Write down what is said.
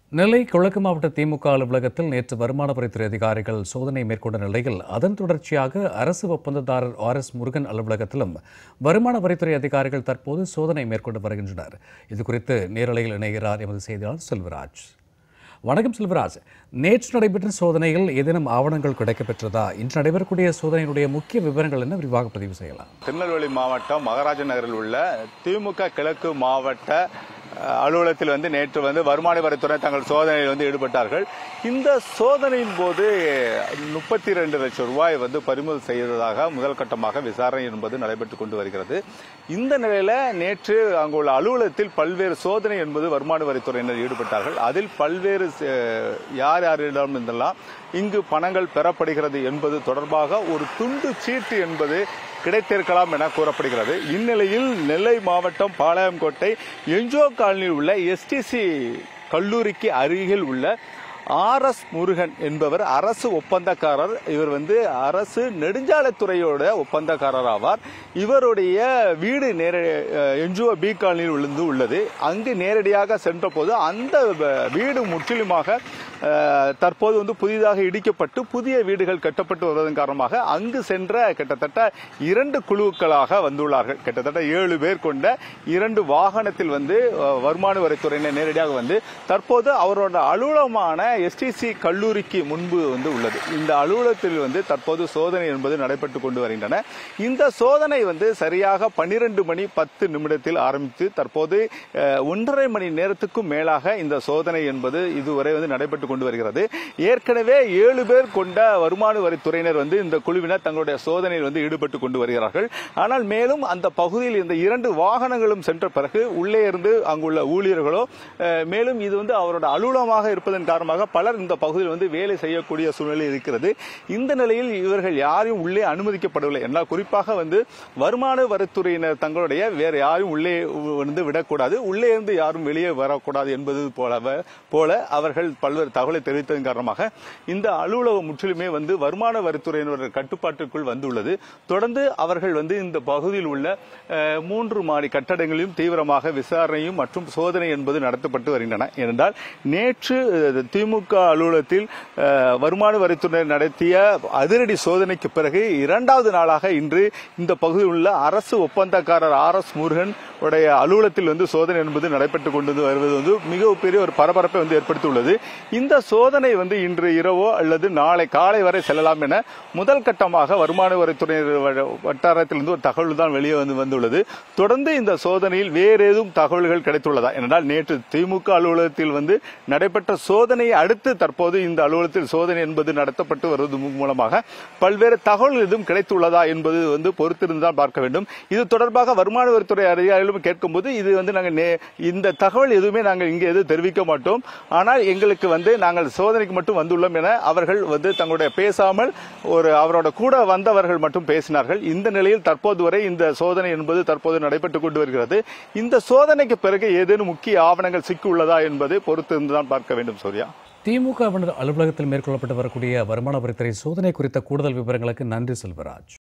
நெல்லை கிழக்கு மாவட்ட திமுக அலுவலகத்தில் நேற்று வருமான வரித்துறை அதிகாரிகள் சோதனை மேற்கொண்ட நிலையில் அதன் தொடர்ச்சியாக அரசு ஒப்பந்ததாரர் RS முருகன் அலுவலகத்திலும் வருமான வரித்துறை அதிகாரிகள் தற்போது சோதனை மேற்கொண்டு வருகின்றனர். இதுகுறித்து நேரலையில் இணைகிறார் எமது செய்தியாளர் செல்வராஜ். வணக்கம் செல்வராஜ். நேற்று நடைபெற்ற சோதனையில் ஏதேனும் ஆவணங்கள் கிடைக்கப்பெற்றதா? இன்று நடைபெறக்கூடிய சோதனையினுடைய முக்கிய விவரங்கள் என்ன? விரிவாக பதிவு செய்யலாம். திருநெல்வேலி மாவட்டம் மகாராஜ நகரில் உள்ள திமுக கிழக்கு மாவட்ட அலுவலகத்தில் நேற்று வருமான வரித்துறை தங்கள் சோதனையில் ஈடுபட்டார்கள். இந்த சோதனையின் போது 32 லட்சம் ரூபாய் பறிமுதல் செய்ததாக முதல் கட்டமாக விசாரணை என்பது நடைபெற்றுக் கொண்டு வருகிறது. இந்த நிலையில நேற்று அங்குள்ள அலுவலகத்தில் பல்வேறு சோதனை என்பது வருமான வரித்துறையினர் ஈடுபட்டார்கள். அதில் பல்வேறு யார் யாரிடம் இருந்தெல்லாம் இங்கு பணங்கள் பெறப்படுகிறது என்பது தொடர்பாக ஒரு துண்டு சீட்டு என்பது கிடைத்திருக்கலாம் என கூறப்படுகிறது. இந்நிலையில் நெல்லை மாவட்டம் பாளையங்கோட்டை என்ஜிஓ காலனியில் உள்ள STC கல்லூரிக்கு அருகில் உள்ள RS முருகன் என்பவர் அரசு ஒப்பந்தக்காரர். இவர் அரசு நெடுஞ்சாலைத்துறையோட ஒப்பந்தக்காரர் ஆவார். இவருடைய வீடு என்ஜிஓ B காலனியில் உள்ளது. அங்கு நேரடியாக சென்ற போது அந்த வீடு முற்றிலுமாக தற்போது புதிதாக இடிக்கப்பட்டு புதிய வீடுகள் கட்டப்பட்டு வருவதன் காரணமாக அங்கு சென்ற கிட்டத்தட்ட 2 குழுக்களாக வந்துள்ளார்கள். கிட்டத்தட்ட 7 பேர் கொண்ட 2 வாகனத்தில் வருமான வரித்துறையினர் நேரடியாக தற்போது அவரோட அலுவலகமான STC கல்லூரிக்கு முன்பு உள்ளது. இந்த அலுவலகத்தில் தற்போது சோதனை என்பது நடைபெற்றுக் கொண்டு வருகின்றன. இந்த சோதனை சரியாக 12 மணி 10 நிமிடத்தில் ஆரம்பித்து தற்போது 1.5 மணி நேரத்துக்கும் மேலாக இந்த சோதனை என்பது இதுவரை நடைபெற்றுக் கொண்டு வருகிறது. ஏற்கனவே 7 பேர் கொண்ட வருமான வரித்துறையினர் இந்த குழுவினர் தங்களுடைய சோதனையில் ஈடுபட்டுக் கொண்டு வருகிறார்கள். ஆனால் மேலும் அந்த பகுதியில் இந்த 2 வாகனங்களும் சென்ற பிறகு உள்ளே இருந்து அங்குள்ள ஊழியர்களோ மேலும் இது அவரோட அலுவலகமாக இருப்பதன் காரணமாக பலர் இந்த பகுதியில் வேலை செய்யக்கூடிய சூழ்நிலை இருக்கிறது. இந்த நிலையில் இவர்கள் யாரும் உள்ளே அனுமதிக்கப்படவில்லை என்றால் குறிப்பாக வருமான வரித்துறையினர் தங்களுடைய வேற யாரும் உள்ளே விடக்கூடாது, உள்ளே இருந்து யாரும் வெளியே வரக்கூடாது என்பது போல அவர்கள் பல்வேறு தகவலை தெரிவித்ததன் காரணமாக இந்த அலுவலகம் முற்றிலுமே வருமான வரித்துறையினர் கட்டுப்பாட்டுக்குள் வந்துள்ளது. தொடர்ந்து அவர்கள் இந்த பகுதியில் உள்ள 3 மாடி கட்டடங்களையும் தீவிரமாக விசாரணையும் மற்றும் சோதனை என்பது நடத்தப்பட்டு வருகின்றன. ஏனென்றால் நேற்று திமுக அலுவலகத்தில் வருமான வரித்துறையினர் நடத்திய அதிரடி சோதனைக்கு பிறகு 2வது நாளாக இன்று இந்த பகுதியில் உள்ள அரசு ஒப்பந்தக்காரர் RS முருகன் உடைய அலுவலகத்தில் சோதனை என்பது நடைபெற்றுக் கொண்டு வருவது மிகப்பெரிய ஒரு பரபரப்பை ஏற்படுத்தியுள்ளது. இந்த சோதனை இன்று இரவோ அல்லது நாளை காலை வரை செல்லலாம் என முதல் கட்டமாக வருமான வரித்துறையினர் வட்டாரத்தில் ஒரு தகவல் தான் வெளியே வந்துள்ளது. தொடர்ந்து இந்த சோதனையில் வேறு ஏதும் தகவல்கள் கிடைத்துள்ளதா என்றால் நேற்று திமுக அலுவலகத்தில் நடைபெற்ற சோதனையை அடுத்து தற்போது இந்த அலுவலகத்தில் சோதனை என்பது நடத்தப்பட்டு வருவது மூலமாக பல்வேறு தகவல்கள் எதுவும் கிடைத்துள்ளதா என்பது பொறுத்திருந்துதான் பார்க்க வேண்டும். இது தொடர்பாக வருமான வரித்துறை அதிகாரிகளும் கேட்கும்போது இது நாங்கள் இந்த தகவல் எதுவுமே நாங்கள் இங்கே எதுவும் தெரிவிக்க மாட்டோம், ஆனால் எங்களுக்கு நாங்கள் சோதனைக்கு மட்டும் வந்துள்ளோம் என அவர்கள் தங்களுடைய பேசாமல் அவரோட கூட வந்தவர்கள் மட்டும் பேசினார்கள். இந்த நிலையில் தற்போது வரை இந்த சோதனை என்பது தற்போது நடைபெற்றுக் கொண்டு வருகிறது. இந்த சோதனைக்கு பிறகு ஏதேனும் முக்கிய ஆவணங்கள் சிக்கியுள்ளதா என்பதை பொறுத்திருந்துதான் பார்க்க வேண்டும். சூர்யா, திமுக அலுவலகத்தில் மேற்கொள்ளப்பட்டு வரக்கூடிய வருமான வரித்துறை சோதனை குறித்த கூடுதல் விவரங்களுக்கு நன்றி செல்வராஜ்.